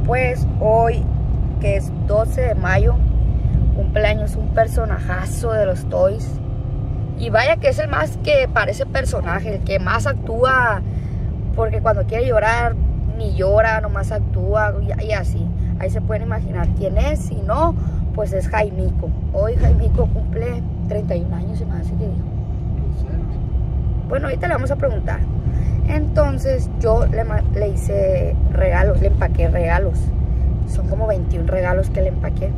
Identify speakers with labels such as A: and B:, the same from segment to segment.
A: pues hoy, que es 12 de mayo, cumpleaños un personajazo de los Toys. Y vaya que es el más que parece personaje, el que más actúa, porque cuando quiere llorar, ni llora, nomás actúa y así. Ahí se pueden imaginar quién es, si no, pues es Jaimico. Hoy Jaimico cumple 31 años, se me hace que dijo. Bueno, ahorita le vamos a preguntar. Entonces yo le hice regalos, le empaqué regalos. Son como 21 regalos que le empaqué.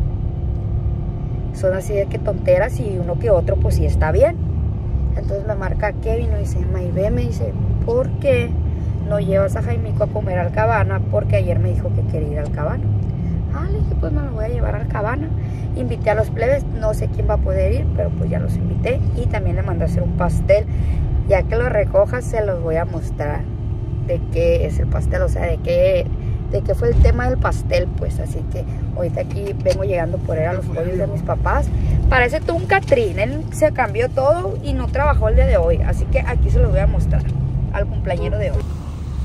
A: Son así de que tonteras y uno que otro pues sí está bien. Entonces me marca Kevin y me dice, Maybe, me dice, ¿por qué no llevas a Jaimico a comer al Cabana? Porque ayer me dijo que quería ir al Cabana. Le dije, pues me lo voy a llevar al Cabana. Invité a los plebes, no sé quién va a poder ir, pero pues ya los invité. Y también le mandé a hacer un pastel. Ya que lo recoja se los voy a mostrar de qué es el pastel, o sea, de qué fue el tema del pastel, pues. Así que ahorita aquí vengo llegando por él a los pollos de mis papás. Parece todo un Catrín, él se cambió todo y no trabajó el día de hoy. Así que aquí se los voy a mostrar al cumpleañero de hoy.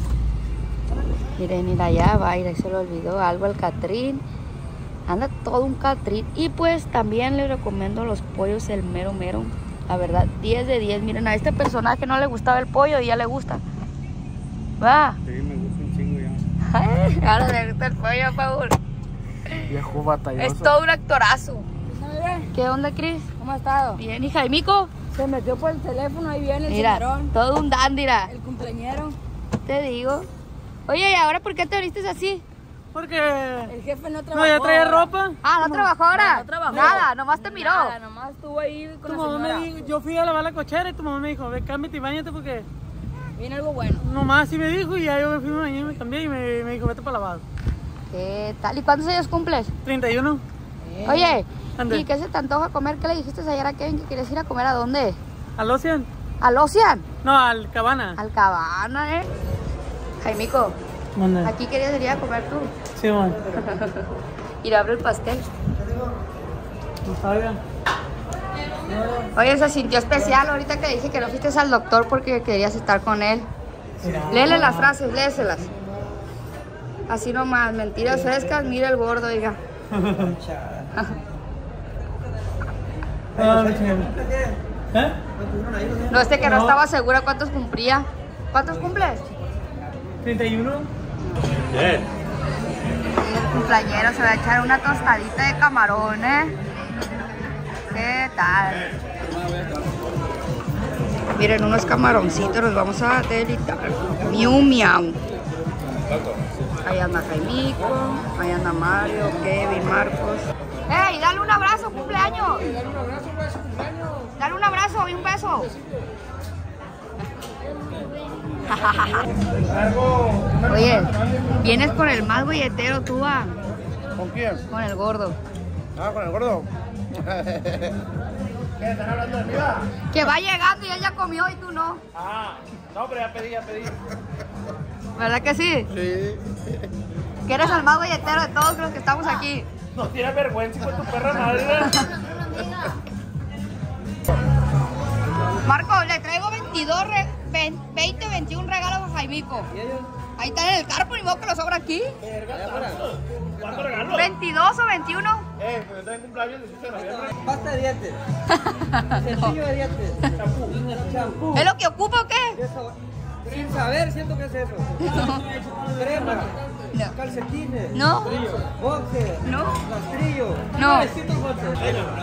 A: Miren, mira, allá va, y se le olvidó algo al Catrín. Anda todo un Catrín. Y pues también le recomiendo los pollos el mero mero. La verdad, 10 de 10. Miren, a este personaje no le gustaba el pollo y ya le gusta. ¿Va?
B: Sí, me gusta un chingo ya.
A: Ahora le gusta el pollo, Paul.
B: Viejo batalloso.
A: Es todo un actorazo. ¿Qué onda, Cris?
C: ¿Cómo has estado?
A: Bien, ¿y Jaimico?
C: Se metió por el teléfono, ahí viene el
A: Mira,
C: señorón,
A: todo un dandira.
C: el cumpleañero.
A: Te digo. Oye, ¿y ahora por qué te vistes así?
B: Porque...
C: El jefe no trabajó.
B: No, ya traía
C: ahora.
B: ropa.
A: ¿No trabajó ahora?
C: No trabajó.
A: Nada, nomás te miró.
C: Nada, nomás estuvo ahí con
B: Tu
C: la
B: mamá
C: señora.
B: me dijo, yo fui a lavar la cochera y tu mamá me dijo, ve, cámbiate y bañate porque...
C: Viene algo bueno.
B: Nomás así me dijo y ya yo me fui a bañar y me cambié y me dijo, vete para lavado.
A: ¿Qué tal? ¿Y cuántos años cumples?
B: 31.
A: Oye,
B: Ande.
A: ¿y qué se te antoja comer? ¿Qué le dijiste ayer a Kevin que querías ir a comer? ¿A dónde?
B: ¿Al Ocean?
A: ¿Al Ocean?
B: No, al Cabana.
A: Al Cabana, Jaimico,
B: ¿Dónde?
A: aquí querías ir a comer tú.
B: Sí, man.
A: Ir a abrir el pastel.
B: No sabía.
A: Oye, se sintió especial ahorita que dije que no fuiste al doctor porque querías estar con él. Léele las frases, léeselas. Así nomás, mentiras frescas, mira el gordo, oiga.
B: ¿Eh?
A: No, que no estaba segura cuántos cumplía. ¿Cuántos cumples?
B: 31.
A: El cumpleañero se va a echar una tostadita de camarón, ¿Qué tal? Miren, unos camaroncitos, los vamos a deleitar. Miau, miau. Ahí anda Jaimico, ahí anda Mario, Kevin, Marcos. ¡Ey, dale un abrazo, cumpleaños! Dale un abrazo y un beso. Oye, vienes con el más billetero, tú, ¿va?
D: ¿Con quién?
A: Con el gordo.
D: Con el gordo.
B: ¿Qué están hablando de mí, va?
A: Que va llegando y él ya comió y tú no.
B: No, pero ya pedí.
A: ¿Verdad que sí?
D: Sí.
A: Que eres el más billetero de todos los que estamos aquí.
B: No tienes vergüenza con tu perra madre.
A: Marco, le traigo 20, 21 regalos a Jaimico. Ahí están en el carro, ni modo que lo sobra aquí.
B: ¿Cuántos regalos?
A: 22 o 21.
D: Pues yo también cumpleaños el 18 de noviembre.
E: Pasta de dientes. Cepillo de dientes. Champú.
A: ¿Es lo que ocupa o qué?
E: Eso, sin saber, siento que es eso. Crema.
A: No.
E: Calcetines.
A: No.
E: Boxer.
A: No.
E: Rastrillo.
A: No.
E: Vestidos boxer.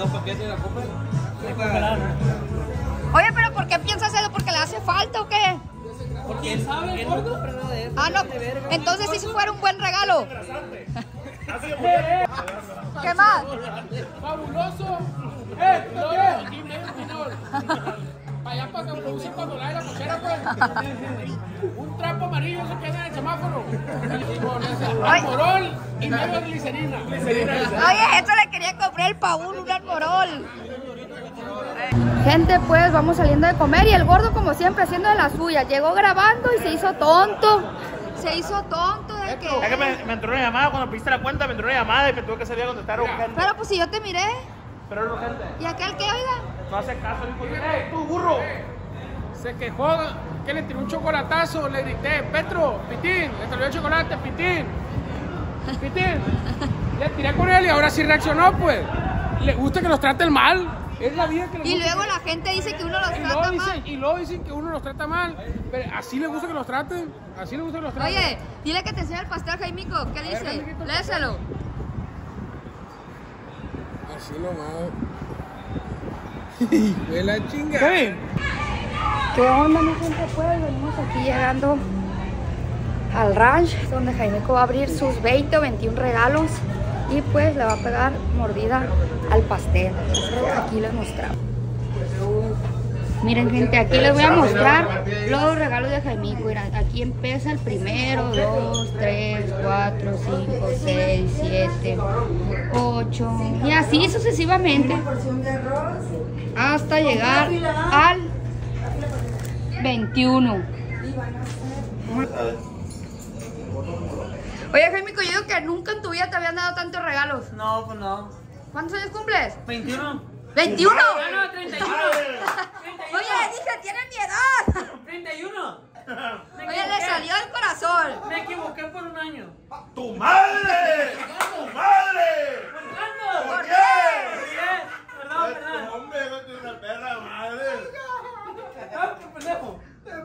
A: Oye, pero ¿por qué piensas eso? ¿Porque le hace falta o qué?
E: Porque sabe el gordo.
A: No. Entonces sí fuera un buen regalo. ¿Qué más?
F: Fabuloso. Aquí medio menor. Para allá para que produce cuando lave la cochera, pues. Un trapo amarillo se queda en el semáforo. Un almorol y medio glicerina.
A: Oye, eso le quería comprar el Paul, un almorol. Gente, pues vamos saliendo de comer y el gordo como siempre haciendo de las suyas. Llegó grabando y se hizo tonto. Se hizo tonto de que...
B: Es que me entró una llamada cuando pediste la cuenta, me entró una llamada y me tuve que salir a contestar urgente.
A: Pero pues si yo te miré.
B: Pero era urgente.
A: ¿Y aquel qué, oiga?
B: No hace caso, dijo, ¡ey, tú, burro!
F: Se quejó que le tiró un chocolatazo. Le grité, Petro, Pitín. Le tiró el chocolate, Pitín. ¿Viste? Le tiré con él y ahora sí reaccionó, pues. Le gusta que los traten mal. Es la vida que le gusta.
A: Y luego la gente dice que uno los trata mal.
F: Y luego dicen que uno los trata mal. Pero así le gusta que los traten. Así le gusta que los traten.
A: Oye, dile que te enseñe el pastel, Jaimico. ¿Qué dice?
F: Jaimiquito.
A: Léselo.
F: Así nomás. Fue la chingada.
A: ¿Qué onda, mi gente? Pues venimos aquí llegando al ranch donde Jaimico va a abrir sus 20 o 21 regalos y pues le va a pegar mordida al pastel. Aquí les mostramos. Miren, gente, aquí les voy a mostrar los regalos de Jaimico. Mira, aquí empieza el primero, 2, 3, 4, 5, 6, 7, 8 y así sucesivamente hasta llegar al 21. Oye, Jaimico, yo digo que nunca en tu vida te habían dado tantos regalos.
E: No, pues no.
A: ¿Cuántos años cumples?
E: 21.
A: ¡21!
E: No, 31.
A: Oye, dije, tiene mi edad.
E: 31.
A: Oye, le salió del corazón.
E: Me equivoqué por un año.
D: ¡Tu madre! ¡Tu madre!
E: ¿Cuándo?
A: ¿Por qué?
E: Perdón, perdón.
D: Hombre, no tiene una perra madre.
E: Ah, qué pendejo.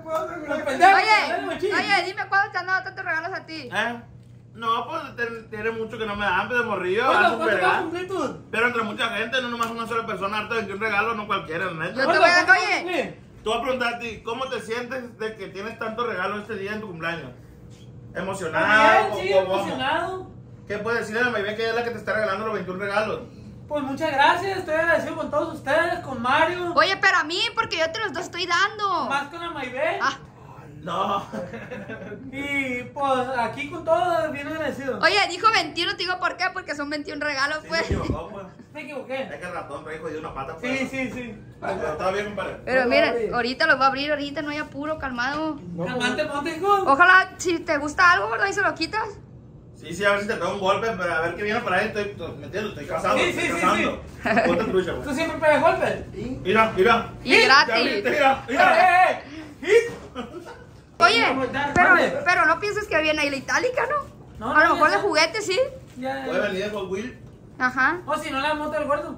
A: Oye, dime cuándo te han dado tantos regalos a ti.
D: No, pues tiene mucho que no me dan, pero de morrillo.
E: ¿Cuándo vas a cumplir tú?
D: Pero entre mucha gente, no nomás una sola persona, harta de que un regalo, no cualquiera, neta.
A: Yo te voy a dar, oye.
D: Tú vas a preguntar a ti, ¿cómo te sientes de que tienes tantos regalos este día en tu cumpleaños? ¿Emocionado?
E: Sí,
D: ¿Cómo?
E: emocionado.
D: ¿Qué puedes decirle a la Maybe que es la que te está regalando los 21 regalos?
E: Pues muchas gracias, estoy agradecido con todos ustedes, con Mario.
A: Oye, pero a mí, porque yo te los dos estoy dando.
E: Más con la Maybe.
A: Ah.
D: No.
E: Y pues aquí con todos, bien agradecido.
A: Oye, dijo 21, te digo por qué, porque son 21 regalos,
D: Sí,
A: pues.
D: me equivocó, pues.
E: Me equivoqué.
D: Es que el ratón trae jodido una pata.
E: Sí, sí, sí.
D: Pero está bien, compadre.
A: Pero mira, ahorita los va a abrir, ahorita no hay apuro, calmado.
E: Calmante, ponte, hijo.
A: Ojalá, si te gusta algo, ¿verdad? Y se lo quitas.
D: Sí, a ver si te pego un golpe, pero a ver qué viene para ahí. ¿Me entiendes? Estoy casado.
E: Sí,
D: estoy
E: sí, sí,
D: casando. Ponte trucha,
E: ¿Tú
D: pues.
E: siempre pegas golpes?
D: Mira, mira.
A: Y gratis.
D: Ya viste, mira.
A: Oye,
E: Pero
A: pero no pienses que viene ahí la itálica, ¿no?
E: No,
A: A lo
E: no,
A: mejor
E: ya
A: de
E: sé.
A: juguete, sí.
E: Ya.
D: Puede venir de Hot Wheels.
A: Ajá.
E: O si no, la moto del gordo.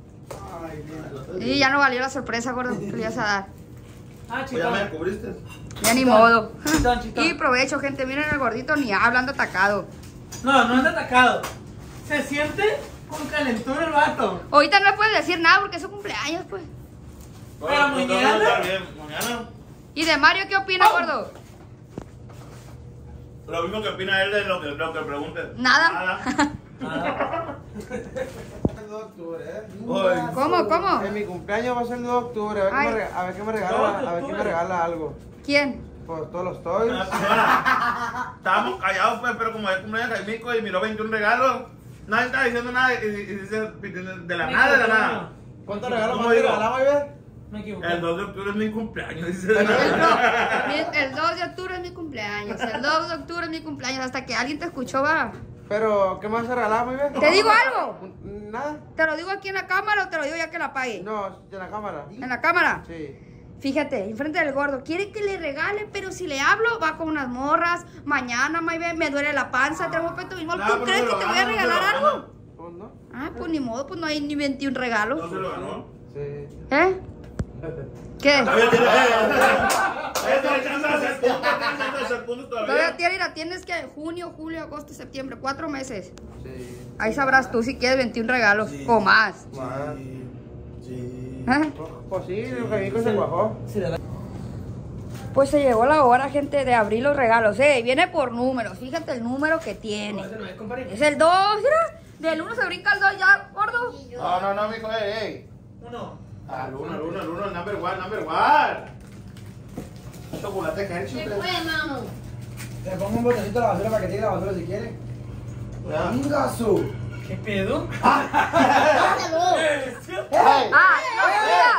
A: Y ya no valió la sorpresa, gordo, que le ibas a dar.
E: Ah,
D: Pues ya me
E: chicos.
D: descubriste.
A: Ya ni modo.
E: Chitón, chitón.
A: Y provecho, gente. Miren el gordito ni hablando atacado.
E: No, no es atacado. Se siente con calentura el vato.
A: Ahorita no le puedes decir nada porque es su cumpleaños, pues.
E: Pero
D: Pues,
E: mañana-
D: todo va a estar bien. Mañana.
A: ¿Y de Mario qué opina, gordo?
D: Lo mismo que opina él de lo que pregunte.
A: Nada.
G: El 2 de octubre,
D: Oye.
A: ¿Cómo?
G: En mi cumpleaños va a ser el 2 de octubre. A
A: Ay.
G: ver qué me regala, a ver quién me regala algo.
A: ¿Quién?
G: Pues todos los toys.
D: Estábamos callados, pues, pero como es cumpleaños de Jaimico y miró 21 regalos, nadie estaba diciendo nada y dice de la nada, de la nada.
G: ¿Cuántos regalos
D: ¿Cómo
G: me
D: digo?
G: regalaba, Iber?
E: Me equivoqué.
D: El 2 de octubre es mi cumpleaños, dice.
A: El 2 de octubre es mi cumpleaños. El 2 de octubre es mi cumpleaños. Hasta que alguien te escuchó, va.
G: Pero, ¿qué me vas a regalar, Iber?
A: ¿Te digo algo?
G: Nada.
A: ¿Te lo digo aquí en la cámara o te lo digo ya que la apague?
G: No, en la cámara.
A: ¿En la cámara?
G: Sí.
A: Fíjate, enfrente del gordo. Quiere que le regale, pero si le hablo, va con unas morras. Mañana, me duele la panza, traigo peto bismol.
D: No,
A: ¿Tú
D: pero
A: crees
D: se
A: que
D: lo
A: te voy a
D: gana, no se
A: regalar
D: lo
A: algo?
D: gana.
G: ¿Cómo no?
A: Ah, pues ni modo, pues no hay ni 21 regalos.
D: No se lo ganó.
G: Sí.
A: ¿Eh? ¿Qué?
D: Todavía tiene chance de hacer puntos, tiene chance de hacer puntos
A: Todavía
D: todavía.
A: tiene, mira, tienes que junio, julio, agosto, septiembre, 4 meses.
G: Sí.
A: Ahí sabrás tú si quieres 21 regalos o más.
G: Más.
D: Sí.
A: ¿Eh?
G: Pues sí, el Jaimico se cuajó.
A: Pues se llegó la hora, gente, de abrir los regalos. Viene por números. Fíjate el número que tiene. Es el 2, mira. Del 1 se brinca el 2 ya, gordo.
D: No, mijo, ey.
E: Uno.
D: Al uno, el number one. Chocolate Hershey.
G: Le pongo un botecito a la basura para que tire la basura si quiere. ¡Ingasu!
E: ¿Qué pedo?
A: Ah, no, mira.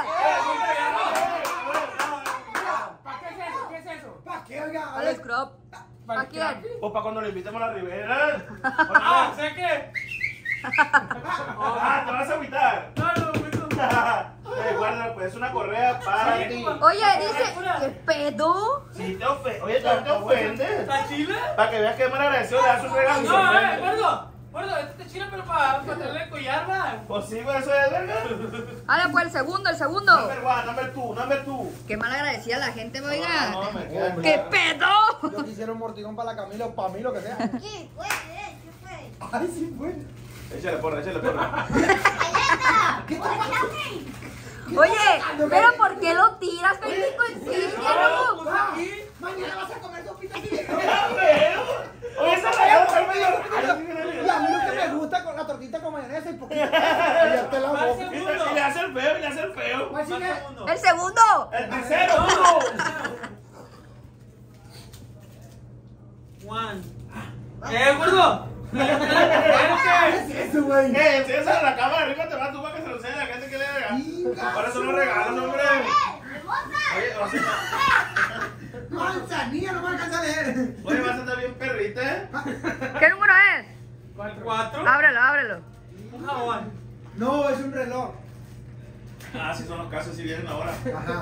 F: ¿Para qué es eso? ¿Qué es eso?
G: ¿Para qué, oiga?
A: Al scrub. ¿Para quién?
D: O para cuando le invitemos a la Ribera.
E: Ah, sé que.
D: Te vas a agüitar.
E: No, no, no.
D: guárdalo, pues es una correa para ti.
A: Oye, dice, ¿qué pedo?
D: Si te ofende, oye, te ofende.
F: ¿Está chile?
D: Para que veas que es mal agradecido, le das un regalo.
F: No, gordo, este está chile, pero para traerle el collar, va.
D: Pues sí, güey, eso es verga.
A: Ahora pues el segundo.
D: Number two.
A: Qué mal agradecida la gente, oiga.
D: No, me queda
A: ¿Qué
D: claro.
A: pedo?
G: Yo quisiera un mortigón para la Camila o para mí, lo que sea.
H: Sí, puede.
G: Ay, sí, fue.
D: Échale porra.
A: Oye, pero ¿por qué lo tiras? Caimico, enséñalo.
G: Mañana vas a comer sopita así.
D: Oye, esa rayada está medio rara.
G: Y a mí lo que me gusta con la tortita con mayonesa y poquito. Ya te la boca.
D: Y le hace el feo.
G: ¿Cuál sigue?
A: El segundo.
D: El tercero, uno.
F: Juan. Gordo.
G: ¿Qué es eso, güey?
D: Enséñaselo a la cámara arriba, te vas tú para que se lo enseñe a la gente que le haga. Para eso los regalos, hombre. Oye, o sea,
G: Manzanilla, no me alcanza a leer.
D: oye, vas a estar bien perrita, ¿eh?
A: ¿Qué número es?
F: 4.
A: Ábrelo.
F: Un jabón.
G: No, es un reloj.
D: Ah, sí son los casos, si vienen ahora.
G: Ajá.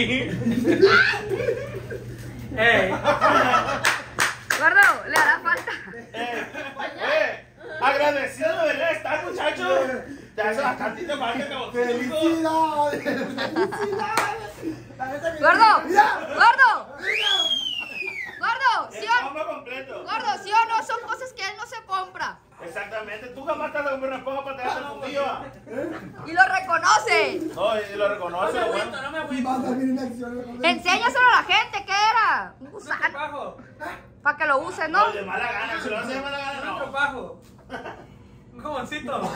A: Gordo, le hará falta.
D: Oye, agradecido debería estar, muchachos. Te hace bastantito más que
G: ¡Felicidades! ¡Felicidades! La neta que-
A: Gordo,
G: ¡Mira!
A: gordo,
G: ¡Mira!
A: gordo, ¿sí
D: el
A: o,
D: combo completo.
A: gordo, sí o no? Son cosas que él no se compra.
D: Exactamente, tú jamás te has comprado una esponja para traerte el fundillo.
A: Y lo reconoce.
D: No, y lo reconoce, güey.
F: No me
G: Y
F: agüito.
G: vas a ver en acción.
A: Enséñaselo a la gente, ¿qué era? Un gusano.
F: Trabajo.
A: Para que lo use, ¿no?
D: No, de mala gana, si lo hace de mala gana, no.
F: Trabajo. Un jaboncito.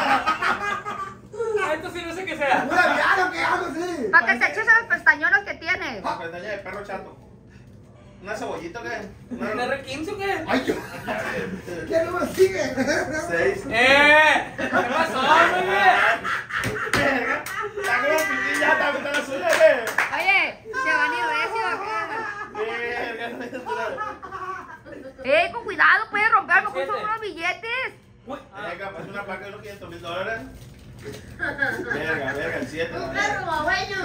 F: Esto sí no sé qué sea.
G: ¡Una diario que hago, sí!
A: Para que se eches a los pestañones que tienes.
D: Una pestaña de perro chato. ¿Una cebollita o qué?
F: ¿Un R15 o qué?
G: ¡Ay, yo! ¿Qué número sigue?
D: 6.
F: ¿Qué pasó, bebé?
D: Verga, está como pitilla, está la suya, ¿qué?
A: Oye, se van a ir recio acá.
D: Verga,
A: Con cuidado, puede romper, a lo mejor son unos billetes.
D: Venga, pues una paca de unos $500,000. Verga, el 7.
H: Un perro bagüeño.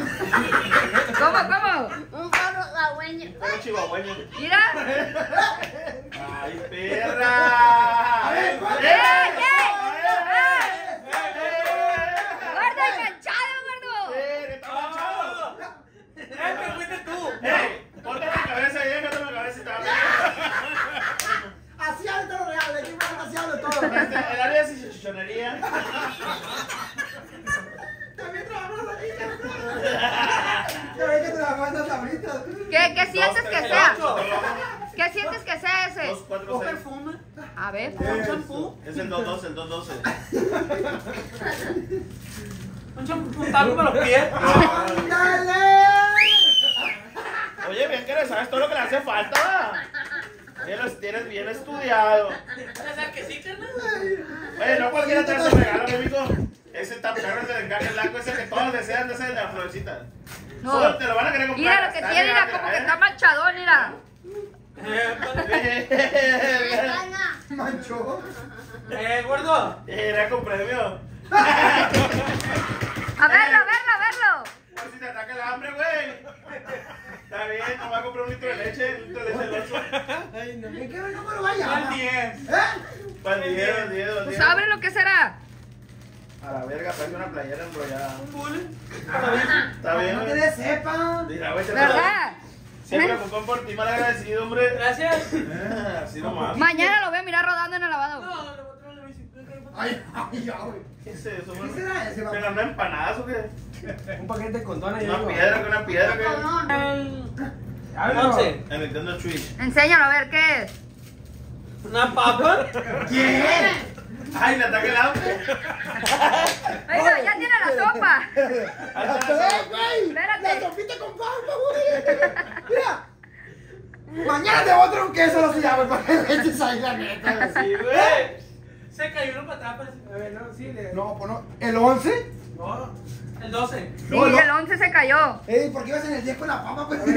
A: ¿Cómo?
H: Un perro bagüeño.
D: Perro chihuahueño.
A: Mira.
D: ¡Ay, perra!
G: ver, ¿cuál?
A: Gordo, enganchado, gordo.
D: ¡Está manchado!
F: ¡Que fuiste tú!
D: Ponte la cabeza y déjate la cabeza y te va a meter.
G: Así habla todo real, de aquí me así habla todo.
D: El área de chichonería.
G: También trabajamos aquí. Ya ves que trabajamos en las tablitas.
A: ¿Qué sientes que sea? ¿Qué sientes que sea ese?
D: 2, 4,
F: ¿Un
D: 6.
F: perfume?
A: A ver.
F: ¿Un champú?
D: Es el 212, el 212.
F: ¿Un champú? ¿Un talco para los pies?
G: ¡Ándale!
D: Oye, bien que le sabes todo lo que le hace falta, ¿va? Ya los tienes bien estudiado.
F: ¿Sabes que sí, carnal?
D: Oye, no cualquiera te hace regalo, amigo. Ese taperro del encaje blanco, ese que todos desean de ese de la florecita.
A: No.
D: Solo te lo van a querer comprar.
A: Mira lo que tiene, mira, como que está manchadón, mira.
D: Verga.
G: Manchó.
F: Gordo.
D: Era con premio.
A: A verlo.
D: Por si te ataca el hambre, güey. Está bien, nos va a comprar un litro de leche, del Oxxo.
G: Ay, no me quiero cómo lo vaya.
F: Al 10.
G: ¿Eh?
D: Para el 10.
A: Pues abre lo que será.
D: A la verga, parece una playera enrollada.
F: Un bullet.
D: Está bien,
G: No te
D: güey.
G: des sepa.
D: Mira, güey,
A: ¿Verdad?
D: se preocupan por ti, mal agradecido, hombre.
F: Gracias.
D: Así nomás.
A: Mañana lo voy a mirar rodando en el lavado.
F: No, le voy a traer la bicicleta.
G: Ay, ya, güey.
D: ¿Qué es eso,
G: ¿Qué
D: güey?
G: será ese,
D: ¿Me ganó empanadas o qué?
E: Un paquete de condones.
D: Una piedra, ¿qué?
F: El 11.
D: El Nintendo Switch.
A: Enséñalo a ver qué es.
F: Una papa.
G: ¿Qué?
D: ¡Ay, le ataca el hambre!
A: Oiga, ya tiene la sopa.
G: güey!
A: Espérate.
G: ¡La sopita con papa, güey! Mira. Mañana te voy a traer un queso, no se llama, para que le eches ahí la neta.
D: Sí, güey.
F: Se cayó uno para atrás, parece.
E: A ver, no, sí,
G: No, pues no. ¿El 11?
E: No,
F: El 12.
A: Sí,
G: No, no.
A: el 11 se cayó.
G: Ey, ¿por qué ibas en el 10 con la papa, pues?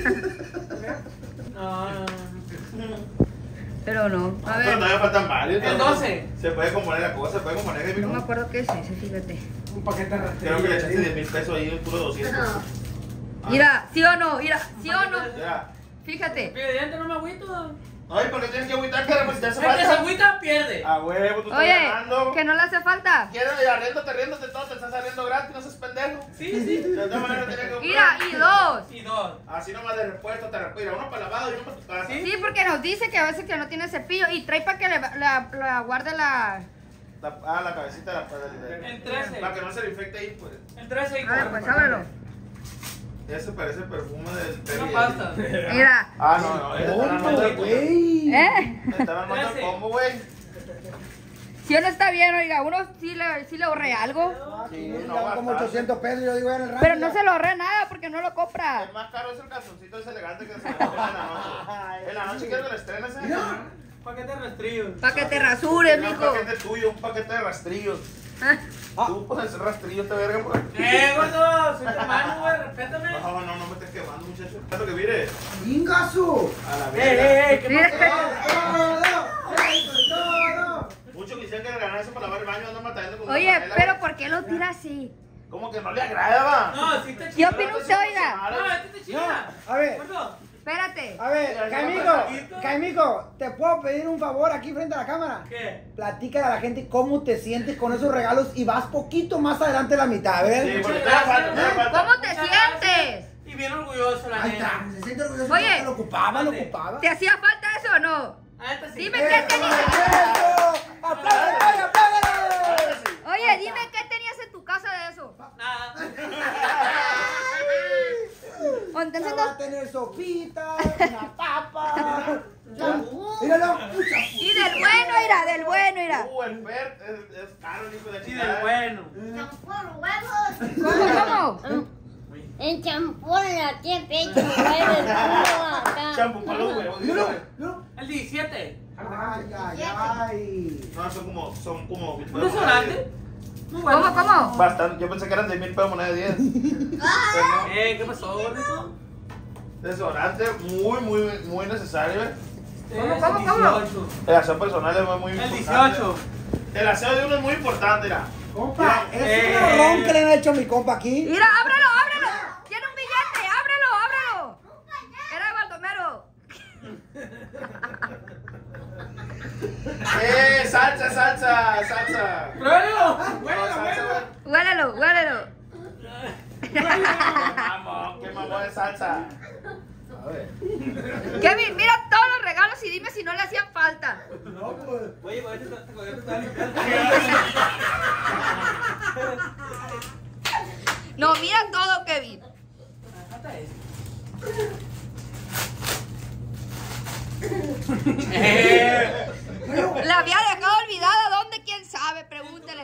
F: No.
A: Pero no. A
D: Pero
A: ver.
D: todavía faltan varios.
F: El 12.
D: Se puede componer la cosa, se puede componer.
A: No me acuerdo qué es ese, fíjate.
G: Un paquete de
D: Creo que le echaste
G: rastrillo.
D: 10,000 pesos ahí, el puro 200.
A: Mira, ¿sí o no? Mira, ¿sí o no?
D: Ya.
A: Fíjate.
F: Pidiente, no me agüito.
D: Ay, ¿por qué tienes que agüitar, cara? Pues si te hace
F: El que se
D: falta.
F: agüita pierde.
D: A huevo, tú estás
A: Oye,
D: ganando.
A: que no le hace falta.
D: ¿Quieres? Riéndote todo, te estás saliendo gratis, no seas pendejo.
F: Sí.
D: De todas maneras tenía que comprar.
A: Mira, y dos.
F: Y dos.
D: Así nomás de repuesto te respira. Uno para lavado y uno para tu casa.
A: Sí, porque nos dice que a veces que no tiene cepillo y trae para que la guarde la...
D: La cabecita de la
F: El 13.
D: Para que no se le infecte ahí, pues.
F: El 13 y
A: A ver, pues ábrelo.
D: Ese parece el perfume del Peri.
F: Una pasta.
A: Mira.
D: Ah, no, están armando el combo.
G: Güey.
D: Están armando el combo, güey.
A: Si uno está bien, oiga, uno sí le ahorré algo.
G: Sí,
D: No,
G: no, como
D: bastante.
G: 800 pesos, yo digo en el rancho.
A: Pero no se lo ahorré nada porque no lo compra.
D: El más caro es el calzoncito ese elegante que se le pone en la noche. En la noche quiero que lo estrenes,
F: Paquete de rastrillos.
A: Para que te rasures,
D: Un
A: mijo.
D: paquete tuyo, un paquete de rastrillos. Tú pones el rastrillo, te verga, pues.
F: Gordo, soy tu hermano, güey, respétame.
D: No, me estés quemando, muchacho. Es lo que mire.
G: ¡Ingazo!
D: A la verga.
F: ¿Qué
A: Mira.
G: ¡Todo!
D: Muchos quisieran que le ganara eso para lavar el baño, andan batallando con
A: Oye,
D: una panela,
A: pero
D: güey.
A: ¿por qué lo tira así?
D: ¿Cómo que no le agradaba?
F: No, sí te
A: ¿Qué
F: chido.
A: opina usted, oiga?
F: No, este te chida.
G: A ver.
F: Gordo,
A: Espérate.
G: A ver, Caimico, ¿te puedo pedir un favor aquí frente a la cámara?
F: ¿qué?
G: Platícale a la gente cómo te sientes con esos regalos y vas poquito más adelante de la mitad,
D: Sí,
G: ¿ves?
D: porque te da falta, te da falta.
A: ¿Cómo te sientes?
F: Y bien orgulloso, la
G: Ahí
F: neta.
G: está, se siente orgulloso.
A: Oye.
G: Lo ocupaba.
A: ¿Te hacía falta eso o no?
F: Ah, esta sí.
A: Dime qué tenías.
G: ¡Eso! ¡Apláudale,
D: Ahora
G: apláudale!
D: sí.
A: Oye, dime qué tenías en tu casa de eso.
F: Nada.
A: O entonces
G: Va a
A: no.
G: tener sopita, una papa. Míralo.
A: Y del bueno, mira, del bueno, mira.
D: El Bert es caro, el hijo de
F: Sí,
D: chingada.
F: del bueno.
H: Champú, huevos.
A: ¿Cómo?
H: En champú en la tía pecho, huevos, acá.
D: Champú para los huevos. dice.
G: Míralo.
F: El 17.
G: Ay.
D: No, son como
F: ¿Un desodorante? Muy bueno.
A: ¿Cómo?
D: Bastante. Yo pensé que eran de 1,000 pesos moneda de 10.
F: ¿Qué pasó, gordito?
D: Desodorante muy necesario, ¿eh?
A: ¿Cómo?
F: 18.
D: El aseo personal es muy
F: El
D: importante.
F: 18.
D: El aseo de uno es muy importante, mira.
G: Compa, es un ron que le han hecho a mi compa aquí.
A: Mira, ábrelo. Tiene un billete, ábrelo. Era Baldomero.
D: Salsa.
F: ¡Pruébalo!
D: No, salsa, güey.
A: Huélelo.
D: Vamos, qué mamón de salsa. A ver.
A: Kevin, mira todos los regalos y dime si no le hacían falta.
E: Oye, con este está
A: No, mira todo, Kevin. La había dejado olvidada. ¿Dónde? ¿Quién sabe? Pregúntele.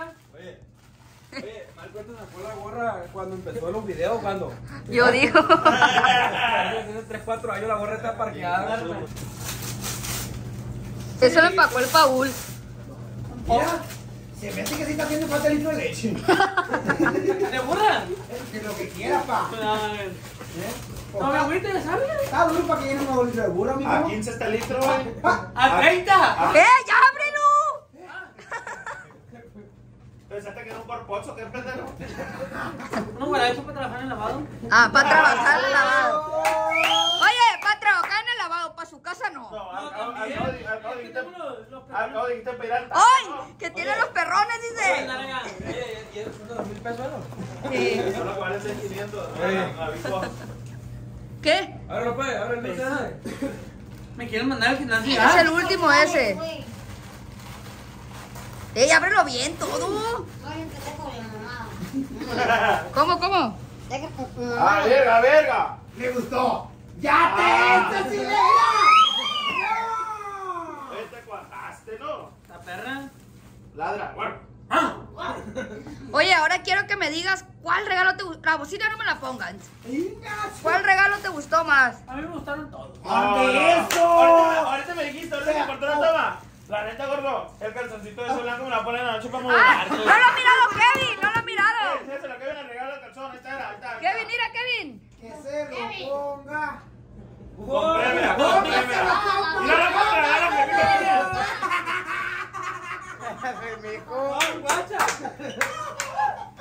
E: Oye, Marco sacó la gorra cuando empezó los videos, cuando.
A: Yo digo.
E: Tiene 3, 4 años, la gorra está parqueada.
A: Eso lo empacó el Paul.
G: Mira, se me hace que sí está haciendo falta el litro de leche.
F: ¿Te burras?
G: Que lo que quiera, pa.
F: No me agüite, ya sabes.
G: Está duro para que llene un nuevo litro de burro, amigo.
D: A 15 está el litro, güey.
F: ¡A 30!
A: ¡Ya ábrelo!
D: ¿Pensaste que era un corpocho? ¿Qué pendejo?
F: ¿No para eso para trabajar en el lavado?
A: Ah, para trabajar en el lavado. Oye, para trabajar en el lavado, para su casa no.
D: No,
F: No,
D: al
F: también.
D: cabo
F: Es que
D: dijiste
F: tengo los
D: dijiste pedir al taco,
A: ¡Ay!
D: ¿no?
A: Que tiene los perrones, dice.
E: ¿Y eso son de 2,000 pesos, no?
A: Sí.
D: Solo parece 500.
A: ¿Qué?
E: Ábrelo, pues, ábrelo.
F: Me quieren mandar al gimnasio.
A: Es el último ese. ¡Ey, ábrelo bien todo!
H: Voy a empezar con la mamá.
A: ¿Cómo?
D: ¡Ah, verga!
G: Me gustó. ¡Ya te entras, Silvia!
D: Te cuajaste, ¿no?
F: ¿La perra?
D: Ladra, bueno.
A: Oye, ahora quiero que me digas cuál regalo te gustó. La bocina no me la pongan. ¿Cuál regalo te gustó más?
F: A mí me gustaron todos.
G: ¡Ande eso!
D: Ahorita me dijiste, ahorita me cortó la toma. La neta, gordo, el calzoncito de ese blanco me la ponen en la noche para
A: ¡Ah!
D: modelar.
A: ¡No lo ha mirado Kevin! ¡No lo ha mirado!
D: Se lo que viene el regalo del calzón, ahí está.
A: Kevin, mira, Kevin.
G: Que se lo ponga.
D: Comprémela. Mira la cosa, regalo que viene.
E: ¡Guacha!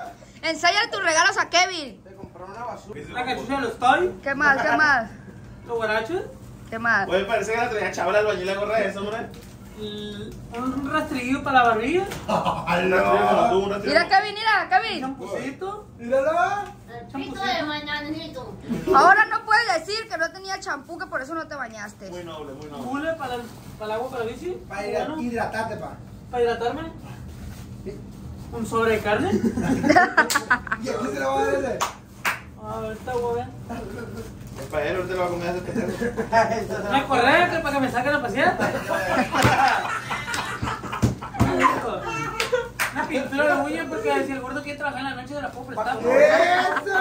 A: Enséñale tus regalos a Kevin.
E: La cachucha de los toy,
A: ¿Qué más? ¿Qué más?
E: los guarachos,
A: ¿Qué más?
D: Oye, parece que la traía chaval albañil la gorra de eso, hombre.
E: un rastrillo para la barbilla,
A: Mira, Kevin, mira, Kevin.
E: champucito,
G: Mírala.
H: El pito de mañanito.
A: Ahora no puedes decir que no tenía champú, que por eso no te bañaste.
D: Muy noble, muy noble.
E: hule para el agua para la bici,
G: Para
E: bueno,
G: hidratarte, pa.
E: para hidratarme, un sobre de carne.
G: ¿Y a quién se le va a dar ese?
E: Ahorita voy a ver.
D: Es para él, ahorita lo va a comer a ese pendejo.
E: Una correa que para que me saquen a pasear. Una pintura de uñas porque si el gordo quiere trabajar en la noche se la puedo prestar.
G: ¡Eso!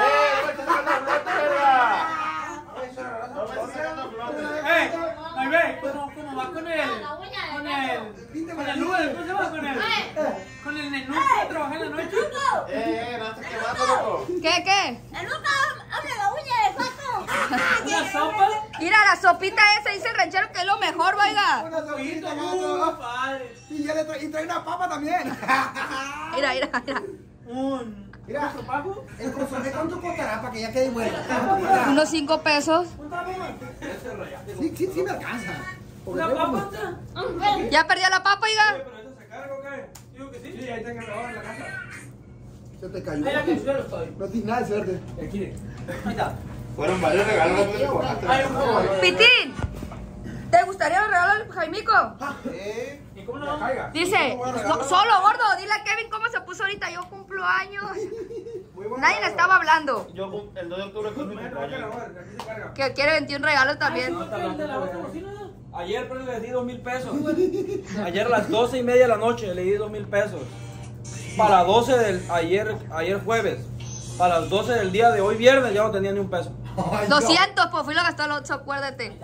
E: Ahí ve, como va con el Nubel, ¿cómo se llama? Con el nenú que trabaja en la noche.
D: No estás quemando, loco.
A: ¿Qué?
H: ¡Habla la uña de pato!
E: Una sopa.
A: Mira, la sopita esa, dice el ranchero que es lo mejor, oiga.
G: Una sopita,
E: Poquito,
G: gato.
E: padre.
G: Y trae una papa también.
A: Mira.
G: Mira,
E: ¿Pago?
G: el consomé cuánto costará para que ya quede bueno.
A: Unos 5 pesos.
G: Sí me alcanza.
E: ¿Una papa?
A: ¿Ya perdió la papa, oiga?
E: ¿Pero esto se carga o qué? Digo que sí.
G: Sí, ahí tengo la en la casa. Se te cayó.
E: Mira que suelo estoy.
G: No tienes nada de suerte.
E: Ahí está.
D: Fueron varios regalos que le cobraste.
E: Hay un juego.
A: Pitín, ¿te gustaría los regalos del Jaimico?
E: ¿Y cómo no?
A: Dice, solo gordo, dile a Kevin cómo se puso ahorita, yo cumplo años. Nadie le estaba hablando.
D: Yo el 2 de octubre con mi cumpleaños.
A: Que quiere 21 regalos también.
E: ¿El de la otra bocina?
C: Ayer pero le di 2,000 pesos. Ayer a las 12:30 de la noche le di 2,000 pesos. Para las 12 del ayer jueves. Para las 12 del día de hoy viernes ya no tenía ni un peso.
A: 200, pues fui lo gastó el 8, acuérdate.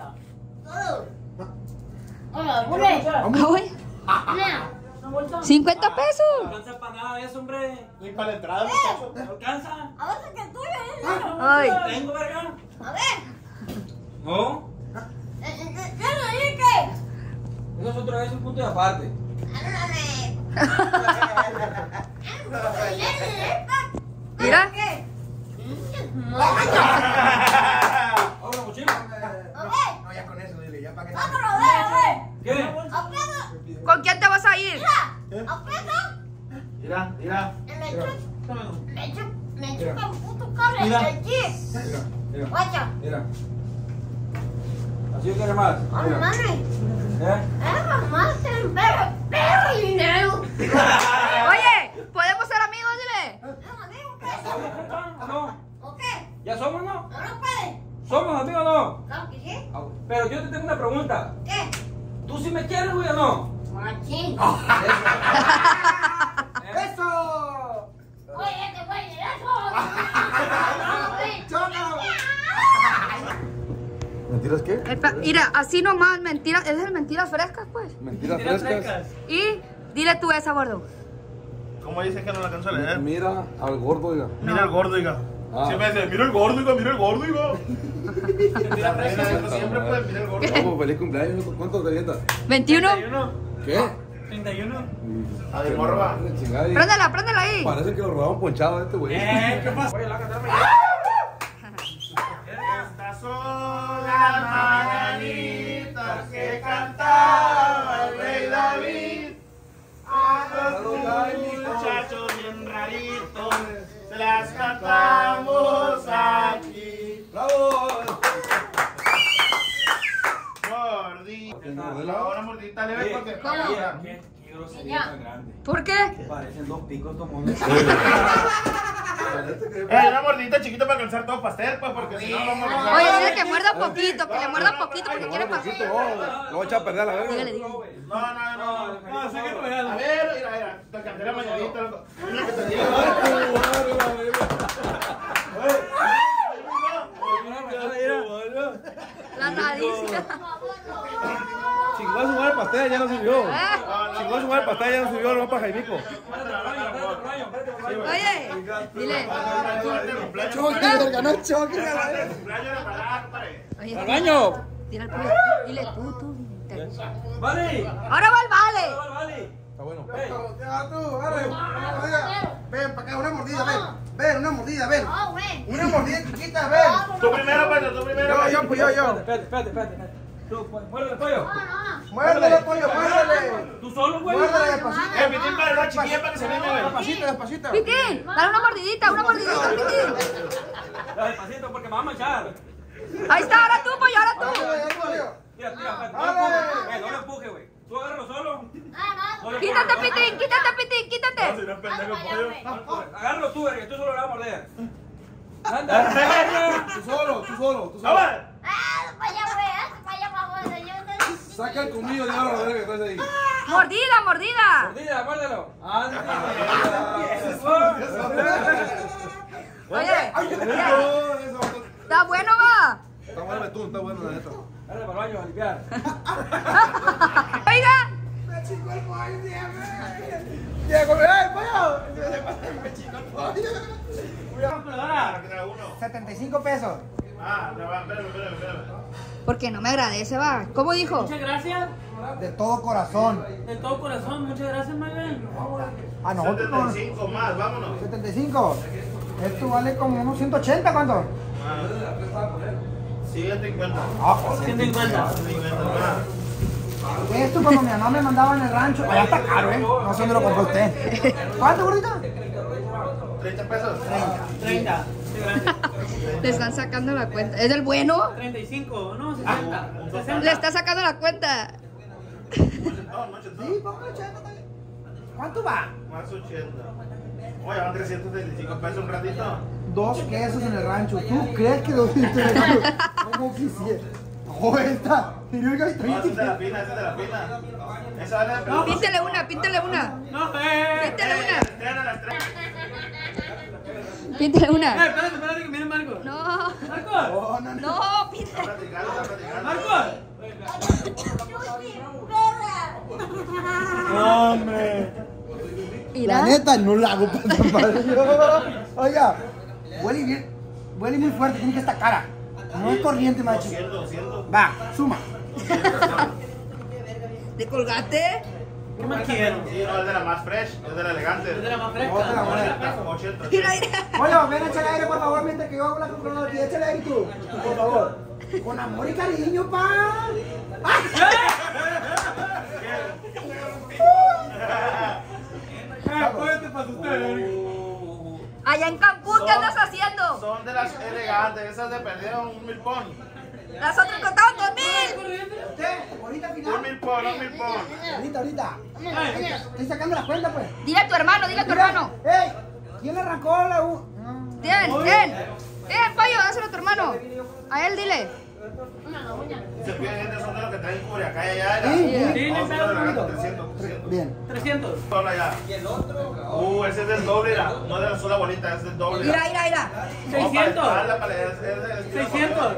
H: Hola, bule.
A: Ah, güey,
H: Mira.
A: 50 pesos.
C: No alcanza para nada eso, hombre.
D: Ni para la entrada, muchacho.
C: No alcanza.
H: A ver si que es tuyo,
A: Ay,
C: Tengo, verga.
H: A ver.
C: No.
H: ¿Qué le dije?
C: Eso es otro, es un punto de aparte.
A: mira.
C: Ahora, mochila.
G: No, ya con eso, dile, ya para que.
C: ¿Qué?
A: ¿Con quién te vas a ir?
D: Mira.
H: Me chupa un puto carro de allí. Guacha.
C: Mira. Así quiere más.
H: Oh,
C: Mira.
H: mami.
C: ¿Eh?
H: Es más el perro dinero.
A: Oye, ¿podemos ser amigos? Dile.
C: No.
H: ¿O qué?
C: ¿Ya somos, no?
H: ¿No lo puedes?
C: ¿Somos amigos o no?
H: Claro que sí.
C: Pero yo te tengo una pregunta.
H: ¿Qué?
C: ¿Tú sí me quieres, güey, o no?
H: Machín.
G: ¡Eso!
H: Oye, te voy a ir eso.
G: ¡Chócalo!
I: ¿Mentiras qué?
A: Mira, así nomás, mentiras, es de mentiras frescas, pues.
I: Mentiras frescas.
A: Y dile tú esa, gordo.
D: ¿Cómo dice que no la alcanzo a leer?
I: Mira al gordo, oiga.
D: Mira el gordo, oiga.
I: Ah.
D: Siempre dice, mira el gordo, oiga, mira el gordo, oiga. Siempre puede mirar el gordo.
I: Vamos, feliz cumpleaños. ¿Cuántos te avientas?
A: 21.
I: ¿Qué?
E: 31.
D: A de morba.
I: Chingada, y
A: Préndela ahí.
I: parece que lo robaron ponchado a este güey.
E: ¿Qué pasa?
C: Oye, la cantarme
D: Estas son las mañanitas que cantaba el rey David. A los muchachos bien raritos se las cantamos aquí.
I: ¡Bravo!
D: Mordita. Ahora mordita leve porque
C: Qué grosería tan grande.
A: ¿Por qué?
C: Parecen dos picos tomones.
D: una mordita chiquita para alcanzar todo pastel, pues, porque si no vamos a...
A: Oye, dile que muerda poquito, que le muerda poquito porque quiere pasar.
I: Lo voy a echar a perder a la verga.
A: Dígale.
D: No, sé que tú veas. A ver, mira, te canté la mañanita, loco. Mira que te digo.
A: La nariz.
I: Chingó a su madre pastel, ya no sirvió. Chingó a su madre pastel, ya no sirvió, no para Jaimico.
A: Oye, dile.
G: Choque, verga, no choque.
A: Oye,
C: ¡Al baño!
A: dile al pollo. Dile tú.
C: ¡Vale!
A: Ahora va el vale.
C: ¡Vale!
I: Está bueno.
G: Ya tú, dale, una mordida. Ven, para acá, una mordida, ven. Ven, una mordida, ven.
H: No, güey.
G: Una mordida chiquita, ven.
D: Tú primero, Pedro, tú primero.
G: Yo.
C: Espérate. Tú, muérdele, pollo.
G: Muérdele, pollo, muérdele.
C: Tú solo, güey.
G: Muérdele despacito.
D: Pitín para la chiquilla para que se anime, güey.
G: Despacito.
A: Pitín, dale una mordidita, Pitín.
C: Despacito porque me va a manchar.
A: Ahí está, ahora tú, pollo, ahora tú.
C: Tira, no le empuje, güey. Tú agárralo solo.
A: Quítate, Pitín, quítate.
D: Si no es pendejo, pollo.
C: Agárralo tú, verga, tú solo le vas a morder. Anda.
I: Tú solo.
D: ¡Vamos!
H: Para allá, vamos.
I: Saca el colmillo de oro, verga, que traes ahí.
A: Mordida.
C: Mordida, muérdelo.
A: Oye, está bueno, va.
I: Está bueno, betún, está bueno, la neta.
C: Dale para el baño a limpiar.
A: Oiga,
G: Me chingó el pollo, Diego, pollo. Me chingó el pollo.
D: Para que te haga uno.
G: 75 pesos.
D: Ah, ya va, espérame.
A: porque no me agradece, va. ¿Cómo dijo?
F: Muchas gracias.
G: De todo corazón.
F: De todo corazón, muchas gracias, Manuel.
G: Ah, no,
D: 75 más, vámonos.
G: 75. Esto vale como unos 180, ¿cuánto?
D: Sí, 150.
G: Ah, pues
F: 150.
D: 150 más.
G: esto cuando mi mamá me mandaba en el rancho. Allá está caro, ¿eh? No sé dónde lo compró usted. ¿Cuánto, gordita?
D: 30 pesos.
F: 30.
A: Le están sacando la cuenta. ¿Es del bueno?
F: 35, no, 60. 60.
A: Le está sacando la cuenta.
G: Sí, pongo 80 también. ¿Cuánto va?
D: Más 80. Oye, van 335 pesos un ratito.
G: 2 quesos en el rancho. ¿Tú crees que 200 en el rancho? ¿Cómo quisiera? Oh, esta.
D: No, esa es de la fina, Esa vale de peludo.
A: Píntele una.
F: No,
A: Píntele una.
D: Estrena.
A: Píntele una.
F: Espérate, que viene Marco.
A: No.
F: Marco.
A: No, píntele.
F: Marco.
G: ¡Hombre!
A: Mira.
G: La neta no la hago para tapar. Oiga, huele muy fuerte, tiene que estar cara. No es corriente, macho.
D: 200.
G: Va, suma.
A: ¿De colgate?
F: ¿Qué más quiero?
D: Sí, no, es de la más fresh, es de la elegante.
F: Es de la más
G: Otra, la buena.
F: fresca.
D: 80.
A: Mira.
G: Oye, ven a echarle aire, por favor, mientras que yo hago la cronología. Échale aire tú, por favor. Con amor y cariño, pa.
A: Allá en Cancún, ¿qué andas haciendo?
D: Son de las elegantes, esas de perdieron un milpón.
A: Las otras costaban 2000.
G: ¿Usted? ¿Ahorita
D: Un
G: final?
D: milpón.
G: Ahorita. Estoy sacando la cuenta, pues.
A: Dile a tu hermano,
G: ¡Ey! ¿Quién le arrancó la U?
A: Bien, Payo, dáselo a tu hermano. A él dile.
D: Se pide gente, son de los que traen Curiacá y allá. Era.
G: Sí.
D: No, son de la elegante, 300.
G: Bien.
F: 300.
D: Hola ya. Ese es del doble, era. No de la sola bolita, es del doble.
A: Mira.
F: 600. 600.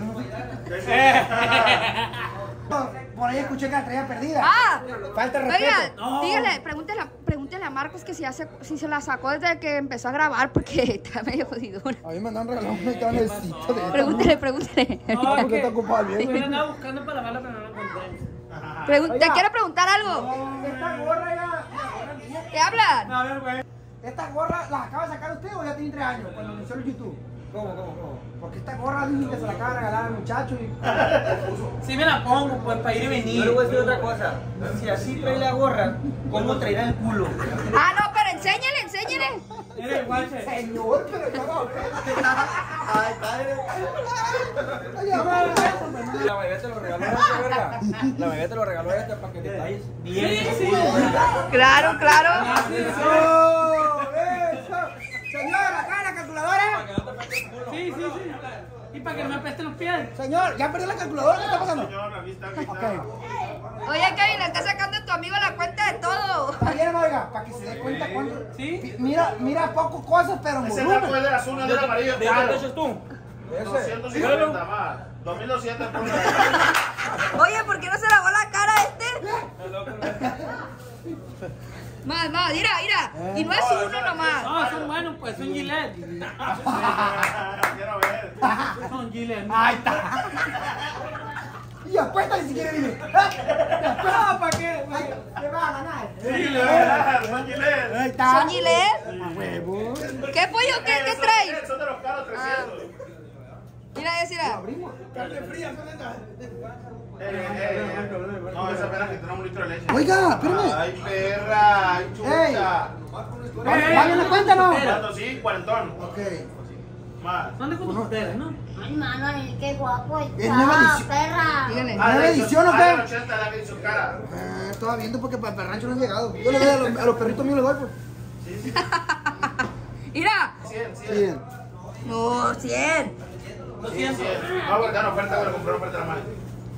G: Por ahí escuché que la traía perdida.
A: Ah,
G: Falta de
A: oiga,
G: respeto.
F: No.
A: pregúntele a Marcos que si se la sacó desde que empezó a grabar porque está medio jodido.
G: A mí me andan regalando un tablecito de esta.
A: Pregúntele.
F: No, es
G: porque
F: que
G: está ocupado el viejo.
F: yo la andaba buscando para lavarla, pero no la encontré.
A: ¿Te quiere preguntar algo?
G: Esta gorra ya.
A: ¿Te hablan?
F: A ver, güey.
G: ¿Esta gorra la acaba de sacar usted o ya tiene 3 años cuando inició el YouTube? ¿Cómo? Porque esta gorra dicen que se la acaba de regalar al muchacho y.
F: Sí me la pongo, pues, para ir y venir.
E: Yo le voy a decir otra cosa. Si así trae la gorra, ¿cómo traerá el culo?
A: Ah, no, pero enséñale.
F: Mire, guache.
G: Señor, pero ¿cómo? Ay, padre.
C: La bebé te lo regaló este, verga. La bebé te lo regaló este para que te talles bien.
F: Sí.
A: Claro.
G: Señor, acá la calculadora.
F: Sí. Y para que no me apesten los pies.
G: Señor, ya perdió la calculadora, ¿qué está pasando?
D: Señor, la vista.
A: Oye, Kevin, le está sacando a tu amigo la cuenta de todo.
G: Está bien, oiga, para que se dé cuenta cuánto.
F: ¿Sí?
G: Mira poco cosas, pero en
D: Ese tapo es
G: volumen.
D: del azul, no es del amarillo.
C: ¿De dónde echas tú?
D: 250 más. 2200 por una.
A: Oye, ¿por qué no se lavó la cara Más, mira. Y no es uno nomás.
F: No, son buenos, pues, son Gillette.
D: Quiero ver.
F: Son Gillette.
G: Ahí está. Y apuéstale si quieres, dime.
E: ¿Para qué?
G: ¿Qué vas a ganar?
D: Sí, le voy a dar, son Gillette.
G: Ahí está.
A: ¿Son Gillette?
G: A huevo.
A: ¿Qué pollo? ¿Qué traes?
D: Son de los caros 300.
A: Mira, mira.
G: Abrimos.
E: Carne fría, son esas.
D: No, esa pena que tenemos un litro de leche.
G: Oiga, espérame.
D: Ay, perra, ay, chucha.
G: ¿Vale la cuenta no?
D: ¿Cuánto? Sí, cuarentón.
G: Ok.
D: Más.
E: ¿Dónde con ustedes, no?
H: Ay, Manuel, qué guapo
G: Es nueva
H: está,
G: edición.
H: perra.
A: Dígale.
G: ¿Nueva edición o qué?
D: Ah, 80 la que hizo cara.
G: Estaba viendo porque para el rancho no han llegado. Yo le doy a los perritos míos, les doy pues.
A: Mira.
D: 100, 100.
G: Sí.
A: No, 100.
D: 100. Va a guardar oferta, voy a comprar oferta de la madre.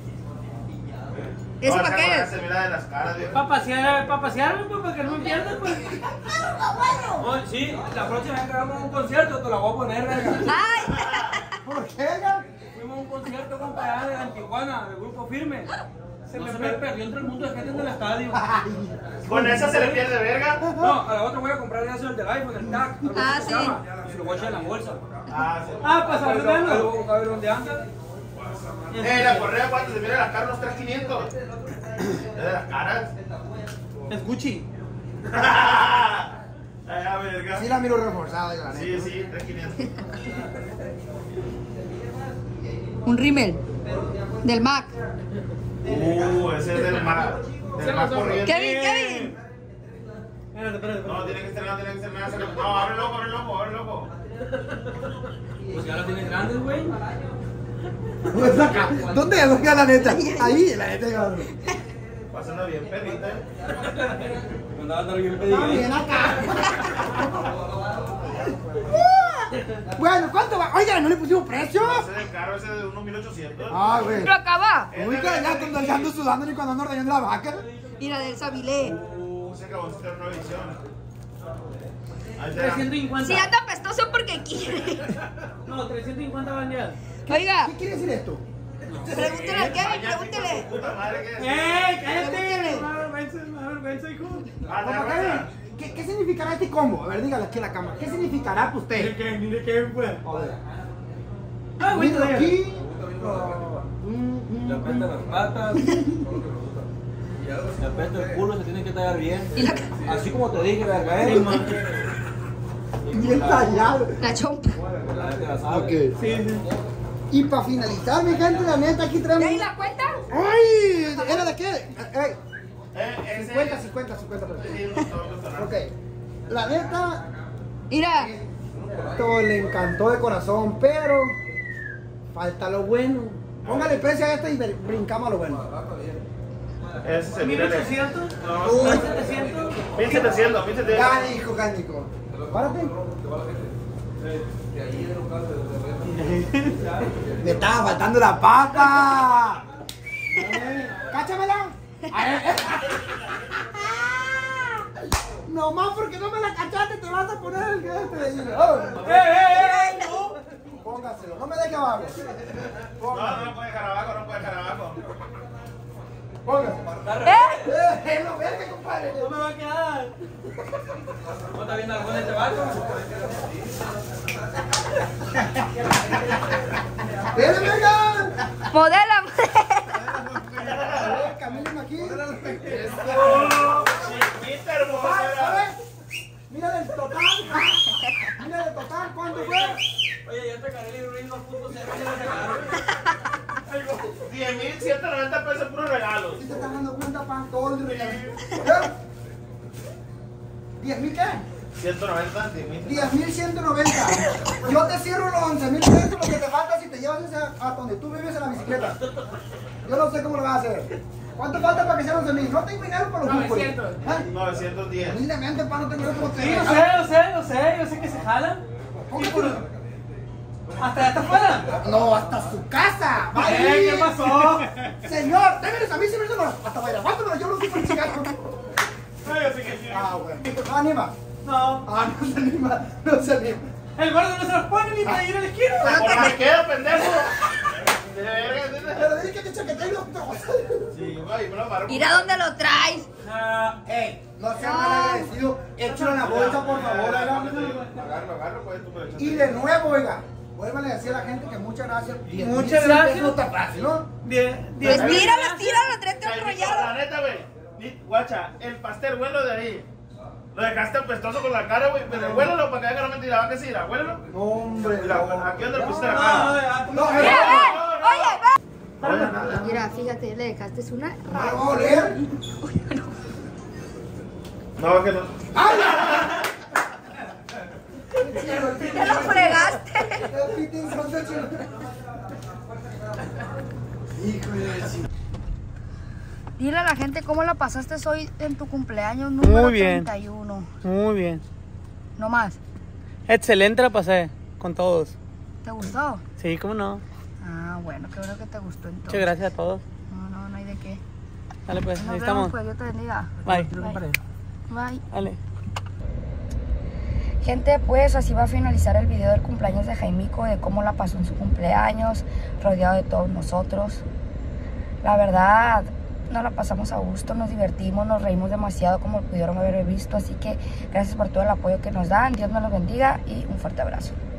A: ¿Eso para qué es?
D: Se mira de las caras, viejo.
E: Para pasearme, pues, para que no me pierdan, pues.
C: Oh, sí, la próxima vez que hagamos un concierto te la voy a poner, verga.
A: ¡Ay!
G: ¿Por qué, ya?
C: Fuimos a un concierto, compa, allá en Tijuana, del grupo Firme. Se me perdió entre el mundo de gente en el estadio.
D: Con esa se le pierde verga.
C: No, a la otra voy a comprar eso el del iPhone, el tag. algo
A: Ah,
C: que se
A: sí.
C: llama, y se lo voy a echar en la bolsa.
D: Ah, sí.
E: Para saludarlo.
C: A ver dónde anda.
D: La correa, ¿cuánto? Se mira las caras, unos 3,500. Es de las caras.
E: Es Gucci.
D: Ay, verga.
G: Sí la miro reforzada, la neta.
D: Sí, sí, 3,500.
A: Un rímel. Del Mac.
D: Ese es del más corriente.
A: Kevin.
E: Espérate.
D: No, tiene que estrenar. No, abre loco.
C: Pues ya la tienes grandes, güey.
G: Pues acá. ¿Dónde es? ¿Dónde es la neta? Ahí, la neta. Ya.
D: Pasando bien, perrita.
C: Andaba a andar bien
G: Ah,
C: pedido.
G: bien acá. Bueno, ¿cuánto va? Oiga, ¿no le pusimos precio?
D: Ese del carro, ese de unos 1,800.
G: Ah, güey.
A: Lo acaba.
G: Oiga, ya cuando ya ando sudando ni cuando ando rayando la vaca.
A: Mira, del Sabilé.
D: Ese caboncito de nueva edición. Ahí te
E: 350.
A: Si anda pestoso porque quiere.
E: No, 350 van ya.
A: Oiga,
G: ¿Qué quiere decir esto?
A: pregúntele al Kevin, pregúntele.
D: Puta madre, ¿qué es?
E: ¡Cállate!
A: Pregúntele.
E: Me da vergüenza, hijo.
D: Ah,
G: Papá,
D: ¿te acuerdas?
G: ¿Qué significará este combo? A ver, dígale aquí a la cámara. ¿Qué significará para usted?
E: Mire que pues.
G: A ver.
E: Ah, güey,
G: Mira aquí.
C: Le aprieta las patas. Le aprieta el culo, se tiene que tallar bien. Así como te dije, verga,
G: Bien tallado.
A: La chompa.
C: La gente la sabe.
G: Ok.
E: Sí.
G: Y para finalizar, mi gente, la neta, aquí
A: ¿Y ahí
G: traemos.
A: la cuenta?
G: ¡Ay! ¿Era de qué? Ey,
D: Ese
G: 50.
D: Sí, no, no.
G: Ok. La neta,
A: Mira,
G: todo le encantó de corazón, pero falta lo bueno. Póngale precio a esta y brincamos a lo bueno.
D: Ese se mira.
E: 1800.
D: No,
E: 1700.
D: 1,700.
G: Gánico, gánico. Párate. Me estaba faltando la papa. Cáchamela. Nomás porque no me la cachaste te vas a poner el que este. Oh. Póngaselo, no me deje abajo.
D: No, no puede dejar abajo.
G: Póngaselo. No verga, compadre.
E: No me va a quedar.
C: ¿No está viendo algo de este vato?
G: ¡Viene, verga!
A: modela.
G: Caminen aquí.
D: Chiquita hermosa.
G: Mira del total. Mira del total, ¿cuánto fue?
C: Oye, ya te cargué el ritmo, puto, se me
D: 10,190 pesos puros regalos.
G: Si te estás dando cuenta, pan, todo el regalo. ¿10,000 qué?
D: 190, 10,000.
G: 10,190. Yo te cierro los 11,000 pesos, lo que te falta si te llevas ese a donde tú vives en la bicicleta. Yo no sé cómo lo vas a hacer. ¿Cuánto falta para que sean 11,000? No tengo dinero para los grupos.
D: 910.
G: Humildemente, para no tener otro
E: Sí,
G: tema.
E: yo sé que se jalan. ¿Hasta allá afuera?
G: No, hasta su casa. Vaya.
E: ¿Qué pasó?
G: Señor, démeles a mí, si me dicen, hasta Guayrabato, yo lo digo en cigarro. Ah, bueno. ¿No anima?
E: No.
G: Ah, no se anima, no se anima.
E: El gordo no se los pone ni para ir a la esquina.
D: Por me quedo, pendejo. De verga,
G: Pero dile que te chaqueteen los dos.
D: sí, güey, me lo amarro.
A: Mira dónde lo traes.
G: No sea mal agradecido. Échalo en la bolsa, por favor, oiga.
D: Agarro, pues tú puedes echar.
G: Y de nuevo, oiga. Vuélvale a decir a la gente que muchas gracias.
C: Muchas gracias.
G: No está fácil, ¿no?
A: Estíralo, tráete
D: La
A: enrollado.
D: neta, güey. Guacha, el pastel, huelo de ahí. Lo dejaste apestoso con la cara, güey. Pero huélelo para que haga una mentira. ¿Va que sí? Huélelo.
G: No, hombre.
D: Mira, aquí donde le pusiste la cara.
G: No,
A: Oye, mira, fíjate, le dejaste una.
G: ¿me va a oler?
D: No, que no.
A: Te lo fregaste. Dile a la gente cómo la pasaste hoy en tu cumpleaños número 31.
J: Muy bien.
A: No más.
J: Excelente la pasé con todos.
A: ¿Te gustó?
J: Sí, cómo no.
A: Ah, bueno, qué bueno que te gustó entonces.
J: Muchas gracias a todos.
A: No hay de qué.
J: Dale pues,
A: Nos
J: ahí
A: vemos,
J: estamos.
A: pues, Dios te bendiga.
J: Bye.
A: Bye.
J: Dale.
A: Gente, pues así va a finalizar el video del cumpleaños de Jaimico, de cómo la pasó en su cumpleaños, rodeado de todos nosotros. La verdad, nos la pasamos a gusto, nos divertimos, nos reímos demasiado como pudieron haber visto. Así que gracias por todo el apoyo que nos dan, Dios me los bendiga y un fuerte abrazo.